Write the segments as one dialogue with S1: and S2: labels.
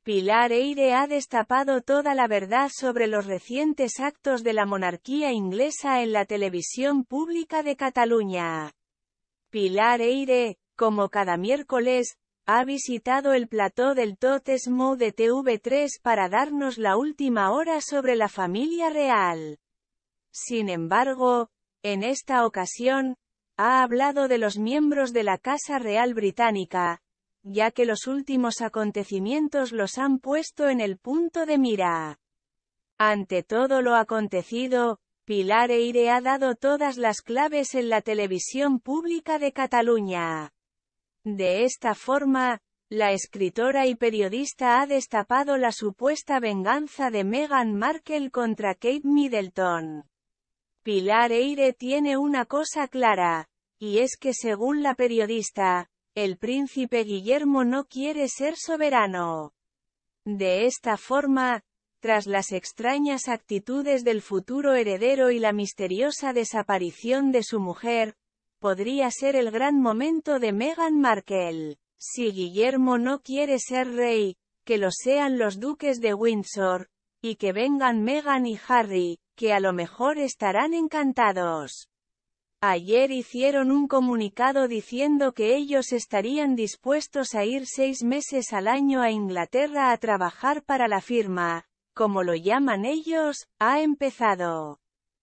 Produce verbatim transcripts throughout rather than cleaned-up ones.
S1: Pilar Eyre ha destapado toda la verdad sobre los recientes actos de la monarquía inglesa en la televisión pública de Cataluña. Pilar Eyre, como cada miércoles, ha visitado el plató del Tot es Mou de T V tres para darnos la última hora sobre la familia real. Sin embargo, en esta ocasión, ha hablado de los miembros de la Casa Real Británica, ya que los últimos acontecimientos los han puesto en el punto de mira. Ante todo lo acontecido, Pilar Eyre ha dado todas las claves en la televisión pública de Cataluña. De esta forma, la escritora y periodista ha destapado la supuesta venganza de Meghan Markle contra Kate Middleton. Pilar Eyre tiene una cosa clara, y es que según la periodista, el príncipe Guillermo no quiere ser soberano. De esta forma, tras las extrañas actitudes del futuro heredero y la misteriosa desaparición de su mujer, podría ser el gran momento de Meghan Markle. Si Guillermo no quiere ser rey, que lo sean los duques de Windsor, y que vengan Meghan y Harry, que a lo mejor estarán encantados. Ayer hicieron un comunicado diciendo que ellos estarían dispuestos a ir seis meses al año a Inglaterra a trabajar para la firma, como lo llaman ellos, ha empezado.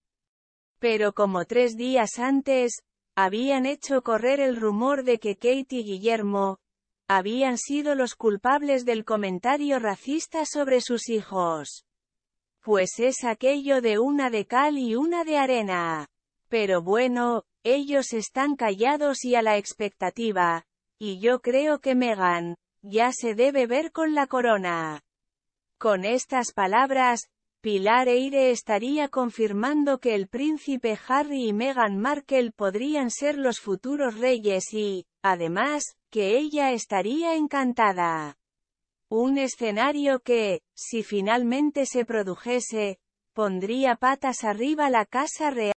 S1: Pero como tres días antes, habían hecho correr el rumor de que Kate y Guillermo habían sido los culpables del comentario racista sobre sus hijos. Pues es aquello de una de cal y una de arena. Pero bueno, ellos están callados y a la expectativa, y yo creo que Meghan ya se debe ver con la corona. Con estas palabras, Pilar Eyre estaría confirmando que el príncipe Harry y Meghan Markle podrían ser los futuros reyes y, además, que ella estaría encantada. Un escenario que, si finalmente se produjese, pondría patas arriba la Casa Real.